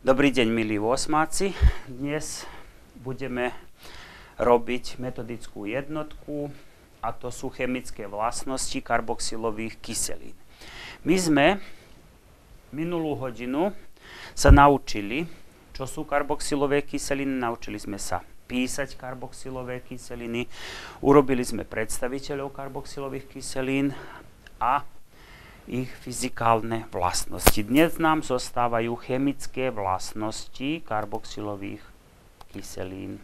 Dobrý deň, milí osmáci. Dnes budeme robiť metodickú jednotku a to sú chemické vlastnosti karboxylových kyselín. My sme minulú hodinu sa naučili, čo sú karboxylové kyseliny, naučili sme sa písať karboxylové kyseliny, urobili sme predstaviteľov karboxylových kyselín a ich fyzikálne vlastnosti. Dnes nám zostávajú chemické vlastnosti karboxylových kyselín.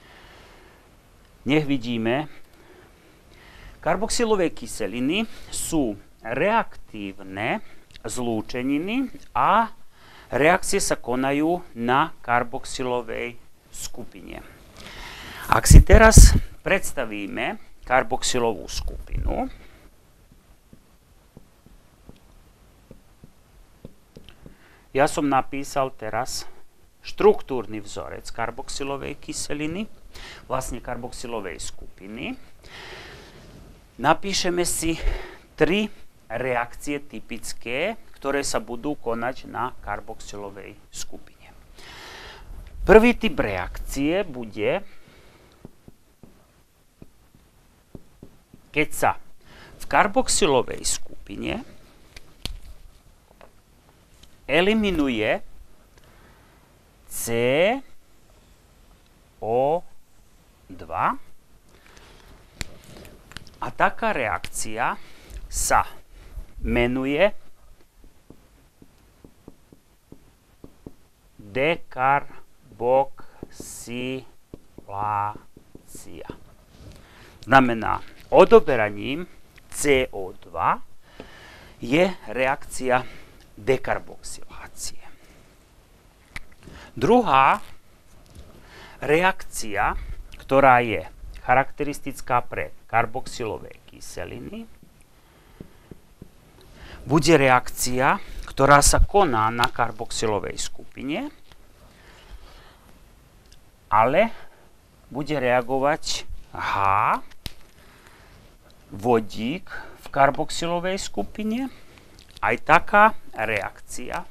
Nech vidíme. Karboxylové kyseliny sú reaktívne zlúčeniny a reakcie sa konajú na karboxylovej skupine. Ak si teraz predstavíme karboxylovú skupinu, ja som napísal teraz štruktúrny vzorec karboxylovej kyseliny, vlastne karboxylovej skupiny. Napíšeme si 3 reakcie typické, ktoré sa budú konať na karboxylovej skupine. Prvý typ reakcie bude, keď sa v karboxylovej skupine eliminuje CO2 a taká reakcia sa menuje dekarboxylácia. Znamená, odoberaním CO2 je reakcia dekarboxylácie. Druhá reakcia, ktorá je charakteristická pre karboxylové kyseliny, bude reakcia, ktorá sa koná na karboxylovej skupine, ale bude reagovať H, vodík v karboxylovej skupine. Aj taká reakcia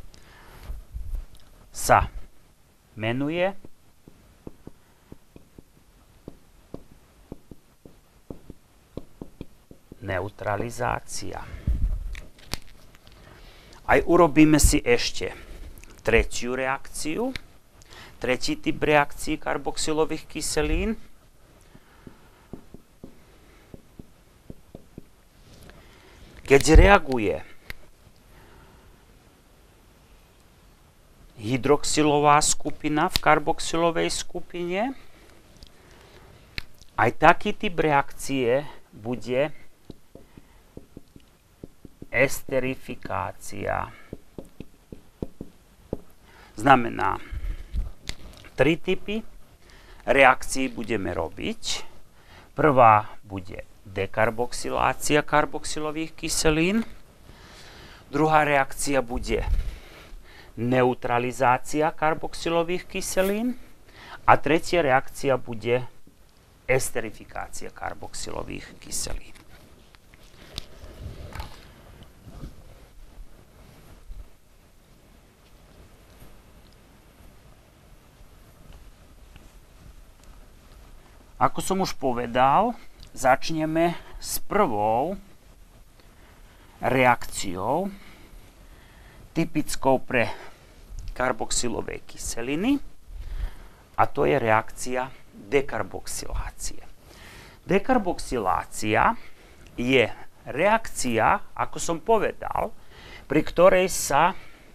sa menuje neutralizácia. Aj urobíme si ešte tretiu reakciu, tretí typ reakcií karboxylových kyselín. Keď reaguje hydroxylová skupina v karboxylovej skupine, aj taký typ reakcie bude esterifikácia. Znamená, 3 typy reakcií budeme robiť. Prvá bude dekarboxylácia karboxylových kyselín. Druhá reakcia bude neutralizácia karboxylových kyselín. A tretia reakcia bude esterifikácia karboxylových kyselín. Ako som už povedal, začneme s prvou reakciou typickou pre karboxylové kyseliny a to je reakcia dekarboxylácie. Dekarboxylácia je reakcia, ako som povedal, pri ktorej sa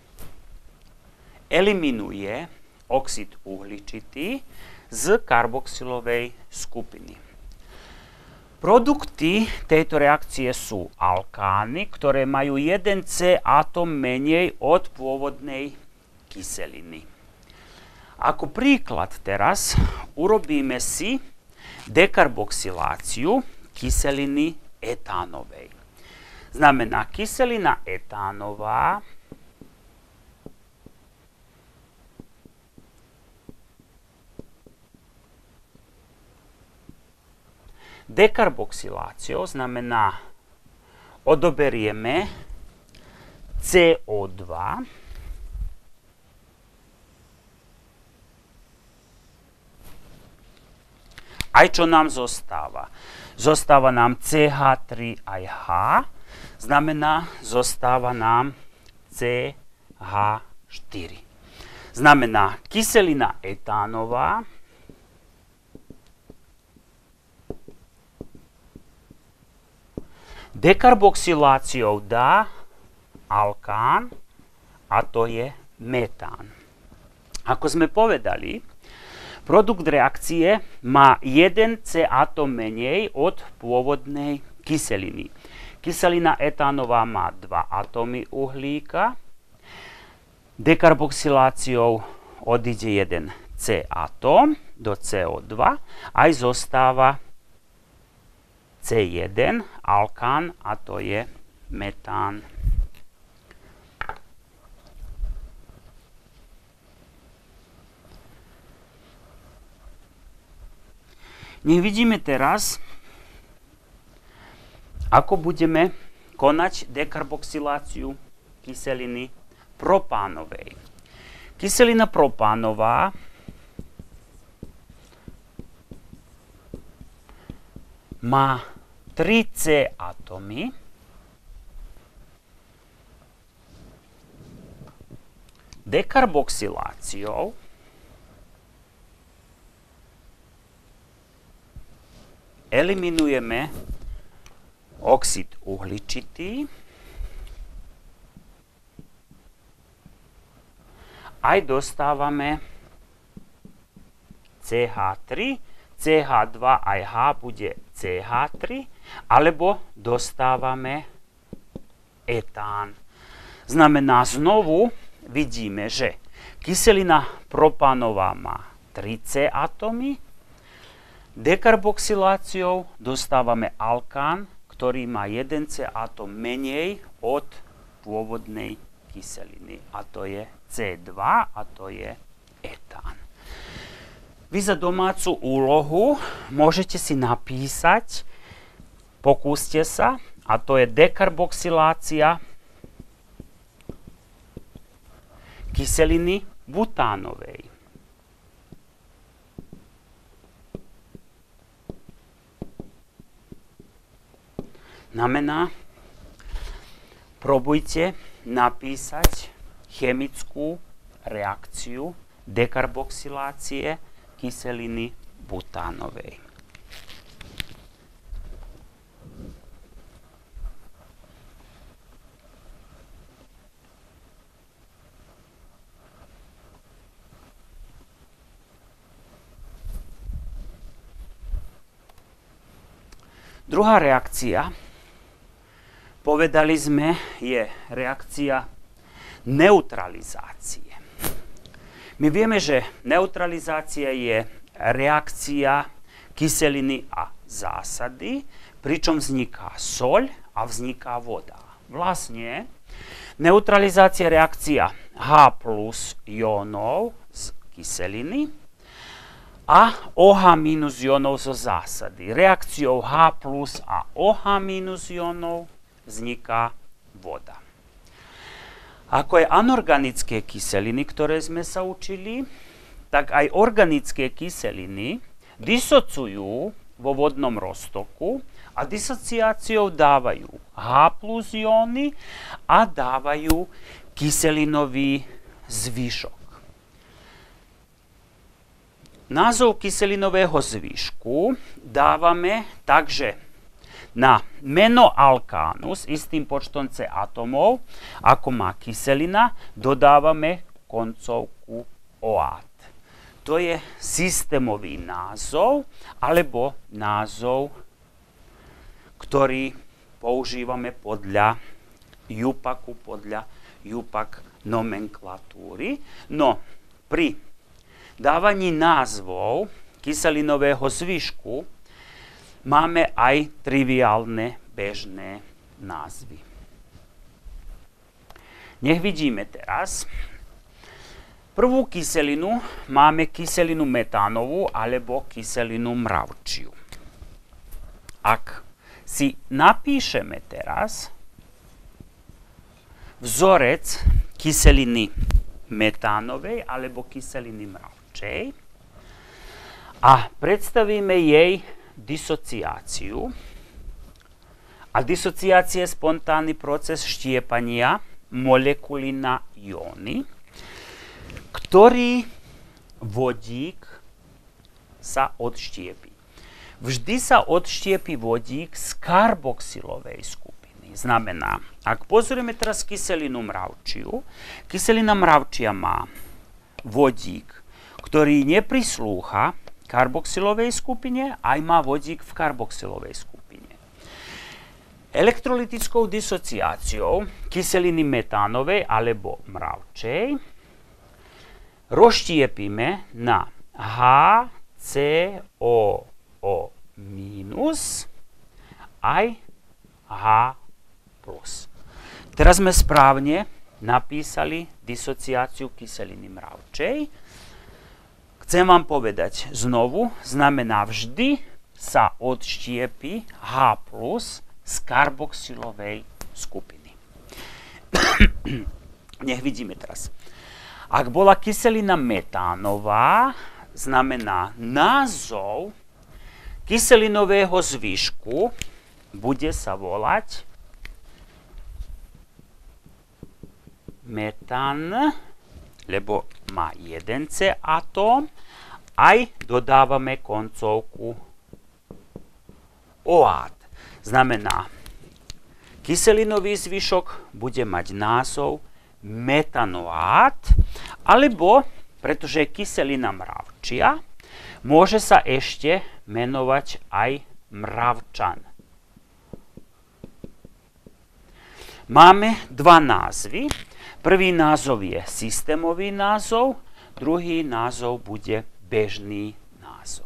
eliminuje oxid uhličitý z karboxylovej skupiny. Produkty tejto reakcie sú alkány, ktoré majú 1 C atom menej od pôvodnej kyseliny. Ako príklad teraz urobíme si dekarboxyláciu kyseliny etánovej. Znamená, kyselina etánová dekarboxyláciou znamená, odoberieme CO2 Aj čo nám zostáva? Zostáva nám CH3 aj H, znamená, zostáva nám CH4. Znamená, kyselina etánová dekarboxyláciou dá alkán, a to je metán. Ako sme povedali, produkt reakcie má jeden C atom menej od pôvodnej kyseliny. Kyselina etánová má 2 atómy uhlíka. Dekarboxyláciou odíde jeden C atóm do CO2, aj zostáva C1 alkán, a to je metán. Nech vidíme teraz, ako budeme konať dekarboxyláciu kyseliny propánovej. Kyselina propánová má 3 C atómy. Dekarboxyláciou eliminujeme oxid uhličitý, aj dostávame CH3, CH2 aj H bude CH3, alebo dostávame etán. Znamená, znovu vidíme, že kyselina propánová má 3 C atómy, dekarboxyláciou dostávame alkán, ktorý má 1 C atóm menej od pôvodnej kyseliny, a to je C2, a to je etán. Vy za domácu úlohu môžete si napísať, pokúste sa, a to je dekarboxylácia kyseliny butánovej. Znamená, probujte napísať chemickú reakciu dekarboxylácie kyseliny butánovej. Druhá reakcia, povedali sme, je reakcia neutralizácie. My vieme, že neutralizácia je reakcia kyseliny a zásady, pričom vzniká soľ a vzniká voda. Vlastne neutralizácia je reakcia H plus jónov z kyseliny a OH minus jónov zo zásady. Reakciou H plus a OH minus jónov vzniká voda. Ako aj anorganické kyseliny, ktoré sme sa učili, tak aj organické kyseliny disociujú vo vodnom roztoku a disociáciou dávajú H plus jóny a dávajú kyselinový zvyšok. Názov kyselinového zvyšku dávame tak, že na meno alkánu s istým počtom C atomov, ako má kyselina, dodávame koncovku oát. To je systémový názov, alebo názov, ktorý používame podľa JUPACu, podľa JUPAC nomenklatúry. No, pri dávaní názvov kyselinového zvyšku máme aj triviálne bežné názvy. Nech vidíme teraz. Prvú kyselinu máme kyselinu metánovú alebo kyselinu mravčiu. Ak si napíšeme teraz vzorec kyseliny metánovej alebo kyseliny mravčej A predstavíme jej disociáciu. A disociácia je spontánny proces štiepania molekuly na jóny, ktorý vodík sa odštiepi. Vždy sa odštiepi vodík z karboxylovej skupiny. Znamená, ak pozrieme teraz kyselinu mravčiu, kyselina mravčia má vodík, ktorý neprislúcha karboxylovej skupine, aj má vodík v karboxylovej skupine. Elektrolytickou disociáciou kyseliny metánovej alebo mravčej rozštiepime na HCOO- aj H+. Teraz sme správne napísali disociáciu kyseliny mravčej. Chcem vám povedať znovu, znamená vždy sa odštiepi H+ z karboxylovej skupiny. Nech vidíme teraz. Ak bola kyselina metánová, znamená názov kyselinového zvyšku bude sa volať metán, lebo má jeden C atóm, aj dodávame koncovku oát. Znamená, kyselinový zvyšok bude mať názov metanoát, alebo, pretože je kyselina mravčia, môže sa ešte menovať aj mravčan. Máme dva názvy. Prvý názov je systémový názov, druhý názov bude bežný názov.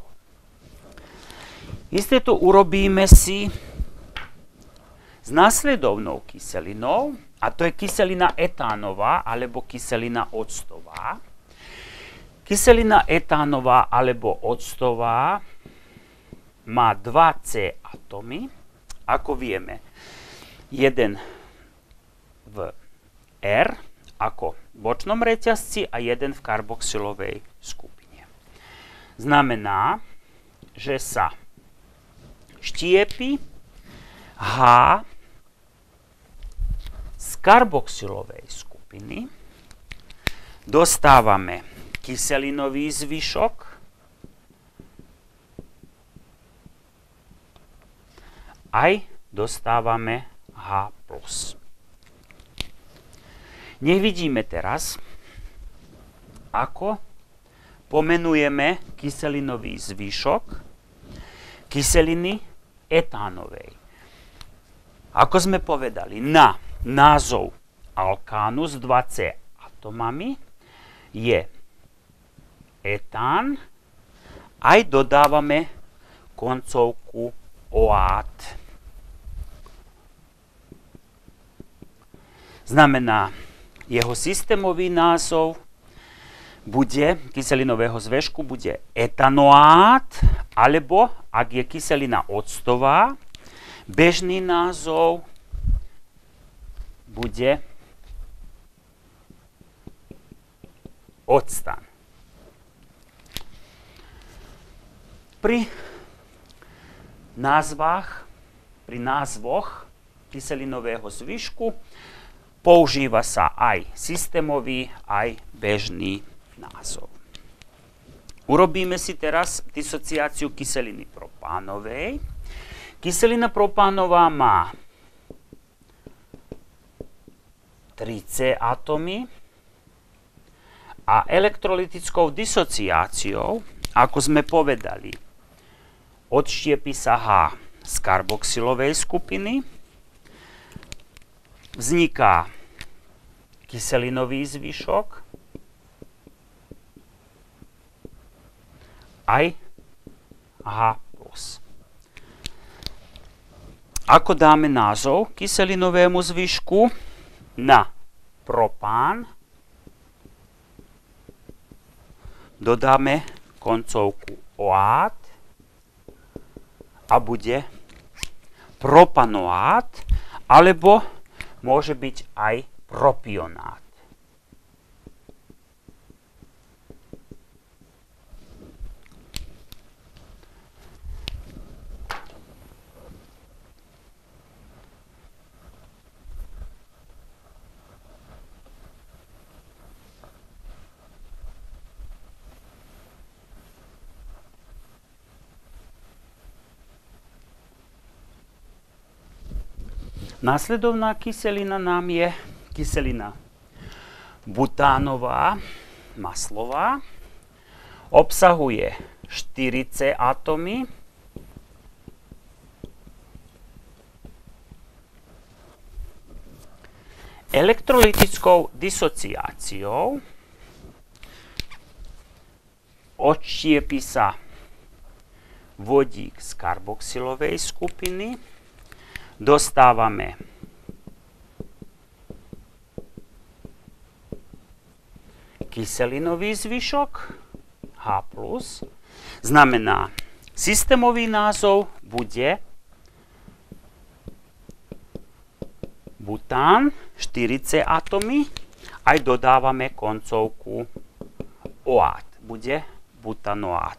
Isté to urobíme si s následovnou kyselinou, a to je kyselina etánová alebo kyselina octová. Kyselina etánová alebo octová má 2 C atómy, ako vieme, jeden v R ako bočnom reťazci a jeden v karboxylovej skupine. Znamená, že sa štiepi H z karboxylovej skupiny, dostávame kyselinový zvyšok aj dostávame H+. Nech vidíme teraz, ako pomenujeme kyselinový zvyšok kyseliny etánovej. Ako sme povedali, na názov alkánu s 2C atomami je etán, aj dodávame koncovku oát. Znamená, jeho systémový názov bude, kyselinového zväžku bude etanoát, alebo, ak je kyselina octová, bežný názov bude octan. Pri názvoch kyselinového zvyšku používa sa aj systémový, aj bežný názov. Urobíme si teraz disociáciu kyseliny propánovej. Kyselina propánová má 3C atómy a elektrolytickou disociáciou, ako sme povedali, odštiepi sa H z karboxylovej skupiny, vzniká kyselinový zvyšok, aj H+. Ako dáme názov kyselinovému zvyšku? Na propán dodáme koncovku oát a bude propanoát, alebo môže byť aj propionát. Následovná kyselina nám je kyselina butánová, maslová. Obsahuje 4C atómy. Elektrolytickou disociáciou odštiepi sa vodík z karboxylovej skupiny. Dostávame kyselinový zvyšok H+. Znamená, systémový názov bude bután, 4C atómy, aj dodávame koncovku oát. Bude butanoát.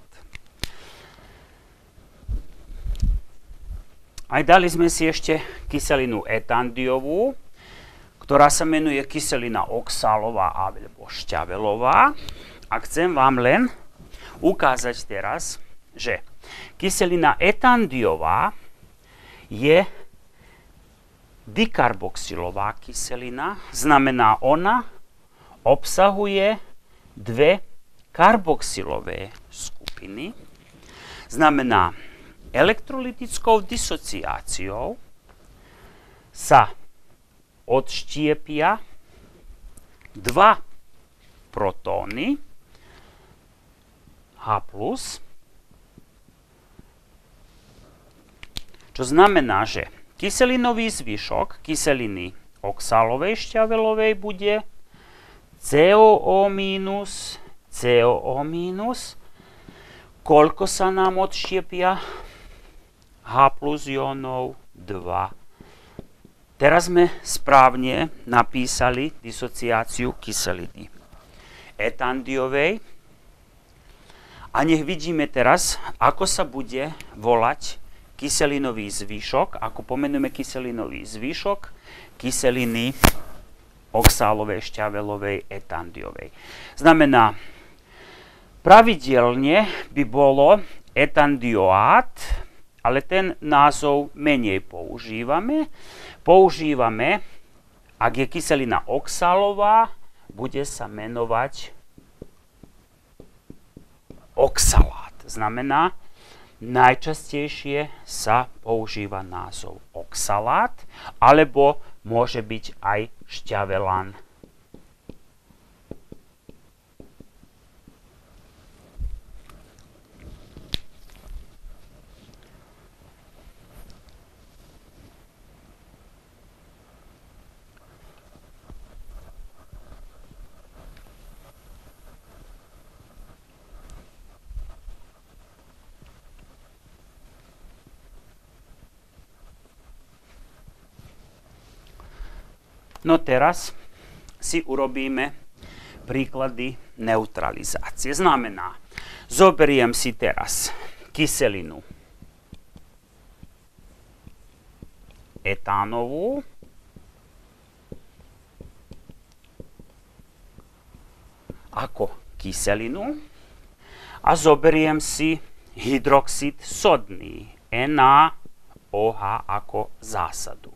Aj dali sme si ešte kyselinu etandiovú, ktorá sa menuje kyselina oxalová alebo šťavelová. A chcem vám len ukázať teraz, že kyselina etandiová je dikarboxylová kyselina, znamená ona obsahuje dve karboxylové skupiny, znamená elektrolytickou disociáciou sa odštiepia dva protóny H+, čo znamená, že kyselinový zvyšok kyseliny oxalovej šťavelovej bude COO-, COO-. Koľko sa nám odštiepia H+ jónov? 2. Teraz sme správne napísali disociáciu kyseliny etandiovej. A nech vidíme teraz, ako sa bude volať kyselinový zvyšok, ako pomenujeme kyselinový zvyšok kyseliny oxalovej šťavelovej etandiovej. Znamená, pravidelne by bolo etandioát, ale ten názov menej používame. Používame, ak je kyselina oxalová, bude sa menovať oxalát. Znamená, najčastejšie sa používa názov oxalát, alebo môže byť aj šťavelán. No teraz si urobíme príklady neutralizácie. Znamená, zoberiem si teraz kyselinu etánovú ako kyselinu a zoberiem si hydroxid sodný NaOH ako zásadu.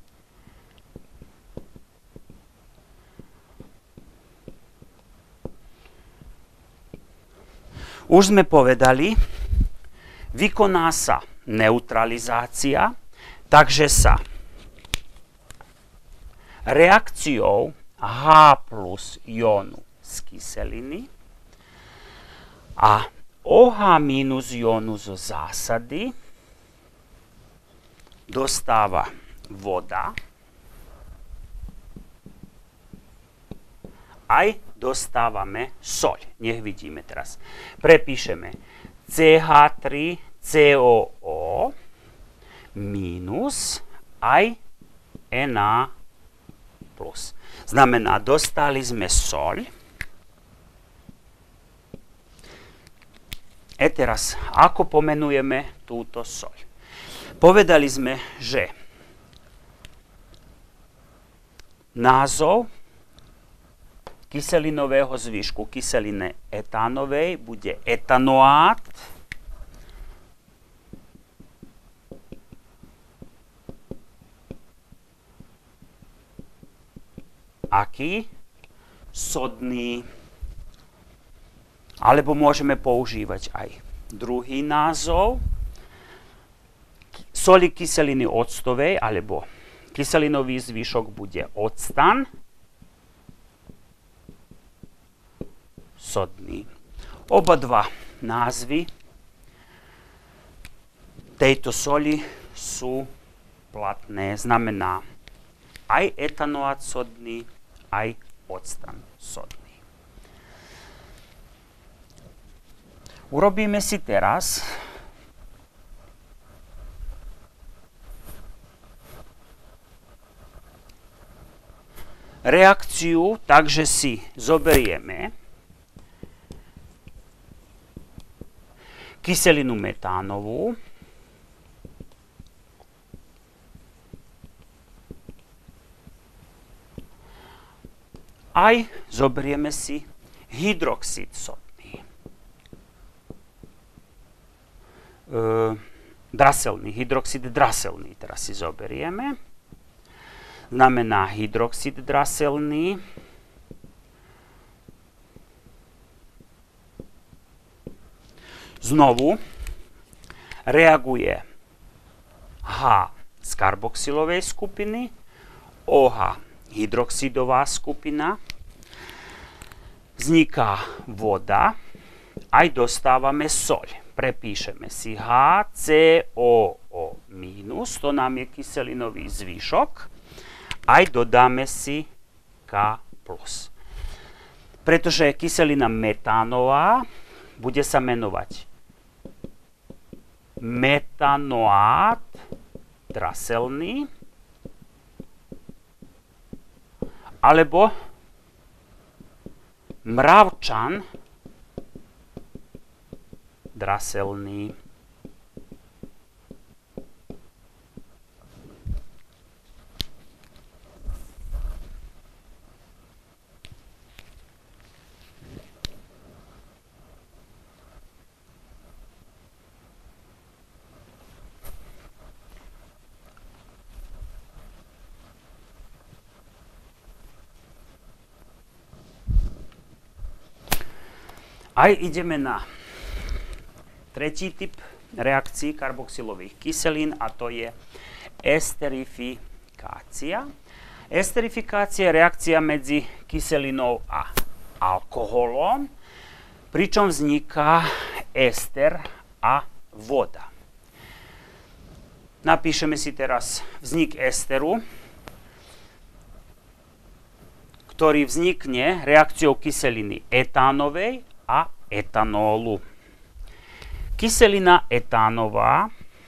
Už sme povedali, vykoná sa neutralizácia, takže sa reakciou H+ jónu z kyseliny a OH- jónu zo zásady dostáva voda, aj dostávame soľ. Nech vidíme teraz. Prepíšeme CH3COO minus aj Na+. Znamená, dostali sme soľ. Teraz, ako pomenujeme túto soľ? Povedali sme, že názov kyselinového zvyšku kyseliny etánovej bude etanoát aký? Sodný. Alebo môžeme používať aj druhý názov. Soli kyseliny octovej, alebo kyselinový zvyšok bude octan. Sodný. Oba dva názvy tejto soli sú platné. Znamená aj etanoát sodný, aj octan sodný. Urobíme si teraz reakciu, takže si zoberieme kyselinu metánovú, aj zoberieme si hydroxid sodný. Draselný, hydroxid draselný teraz si zoberieme. Znamená hydroxid draselný. Znovu reaguje H z karboxylovej skupiny, OH hydroxidová skupina, vzniká voda, aj dostávame soľ. Prepíšeme si HCOO minus, to nám je kyselinový zvyšok, aj dodáme si K+. Pretože kyselina metánová bude sa menovať metanoát draselný, alebo mravčan draselný. Aj ideme na tretí typ reakcií karboxylových kyselín a to je esterifikácia. Esterifikácia je reakcia medzi kyselinou a alkoholom, pričom vzniká ester a voda. Napíšeme si teraz vznik esteru, ktorý vznikne reakciou kyseliny etánovej a etanólu. Kyselina etánová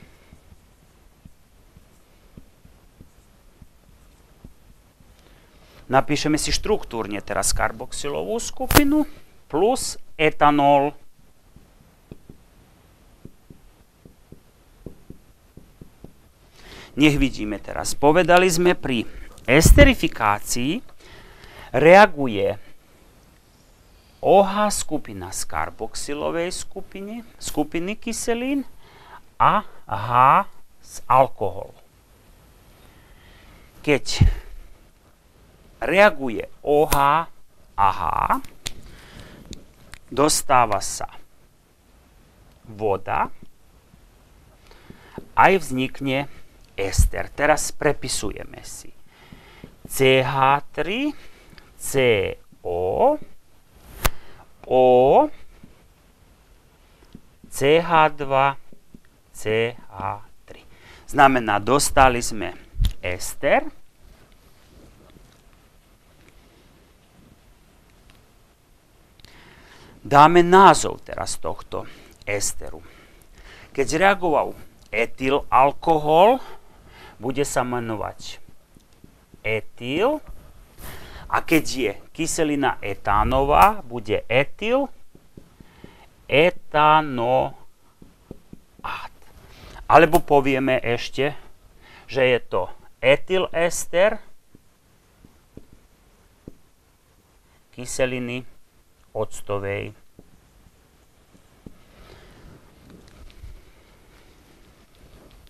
napíšeme si štruktúrne teraz karboxylovú skupinu plus etanol. Nech vidíme teraz. Povedali sme, pri esterifikácii reaguje OH skupina z karboxylovej skupiny kyselín a H z alkoholu. Keď reaguje OH a H, dostáva sa voda, aj vznikne ester. Teraz prepisujeme si CH3, CO, O, CH2, CH3. Znamená, dostali sme ester. Dáme názov teraz tohto esteru. Keď reagoval etylalkohol, bude sa menovať etyl. A keď je kyselina etánová, bude etyl etanoát. Alebo povieme ešte, že je to etylester kyseliny octovej.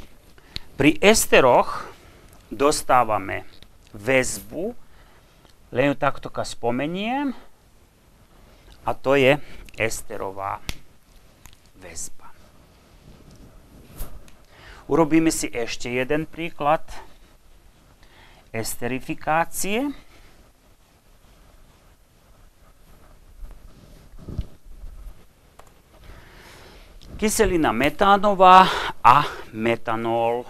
Pri esteroch dostávame väzbu len ju takto spomeniem. A to je esterová väzba. Urobíme si ešte jeden príklad esterifikácie. Kyselina metánová a metanol.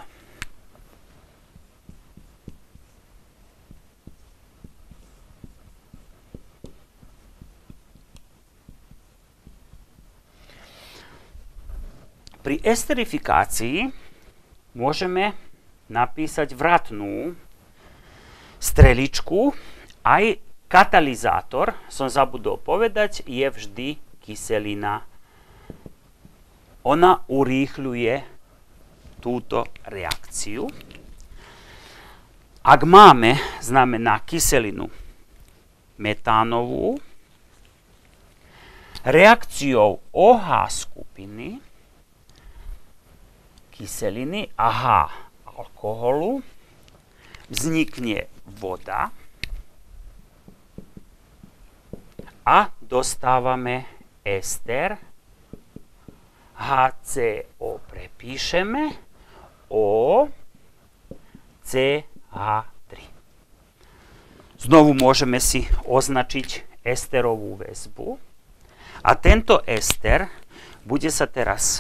Pri esterifikácii môžeme napísať vratnú streličku. Aj katalizátor, som zabudol povedať, je vždy kyselina. Ona urýchľuje túto reakciu. Ak máme, znamená kyselinu metánovú, reakciou OH skupiny kyseliny a H alkoholu vznikne voda a dostávame ester. HCO prepíšeme, O, CH3. Znovu môžeme si označiť esterovú väzbu a tento ester bude sa teraz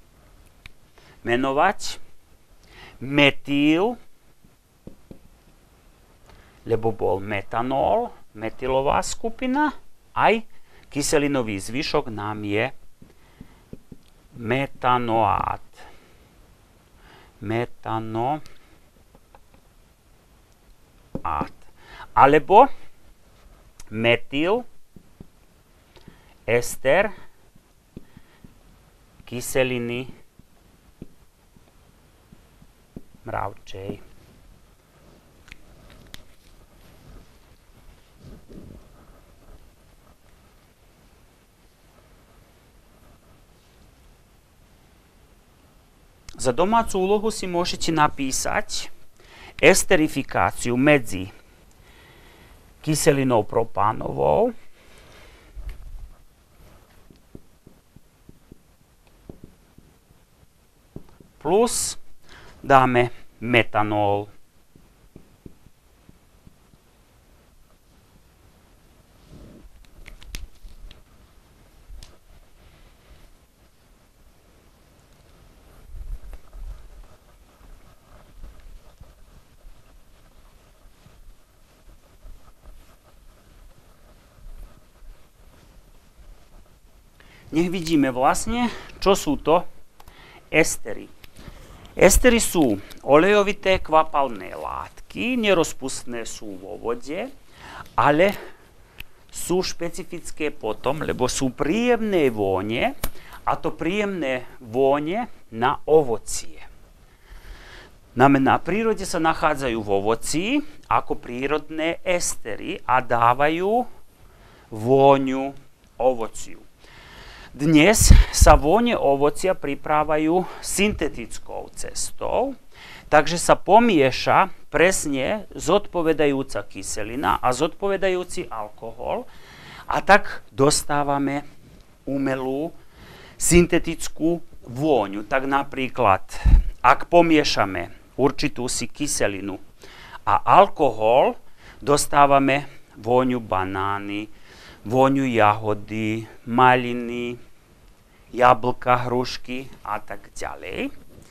menovať metyl, lebo bol metanol, metylová skupina, aj kyselinový zvyšok nám je metanoát. Metanoát. Alebo metyl, ester, kyseliny mravčej. Za domácu úlohu si môžete napísať esterifikáciu medzi kyselinou propánovou plus dáme metanol. Nech vidíme vlastne, čo sú to estery. Estery sú olejovité kvapalné látky, nerozpustné sú vo vode, ale sú špecifické potom, lebo sú príjemné vône, a to príjemné vône na ovocie. Na prírode sa nachádzajú v ovoci ako prírodné estery a dávajú vôňu ovociu. Dnes sa vône ovocia pripravujú syntetickou cestou, takže sa pomieša presne zodpovedajúca kyselina a zodpovedajúci alkohol a tak dostávame umelú syntetickú vôňu. Tak napríklad, ak pomiešame určitú si kyselinu a alkohol, dostávame vôňu banány, vôňu jahody, maliny, jablka, hrušky a tak ďalej.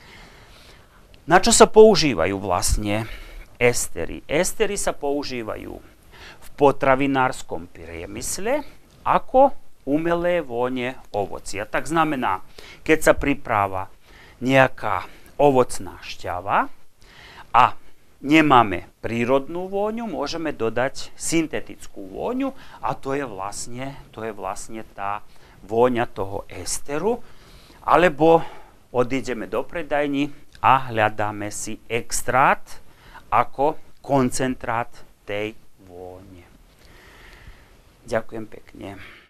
Na čo sa používajú vlastne estery? Estery sa používajú v potravinárskom priemysle ako umelé vône ovocia. Tak znamená, keď sa pripravá nejaká ovocná šťava a nemáme prírodnú vôňu, môžeme dodať syntetickú vôňu a to je vlastne tá vôňa toho esteru. Alebo odídeme do predajní a hľadáme si extrát ako koncentrát tej vône. Ďakujem pekne.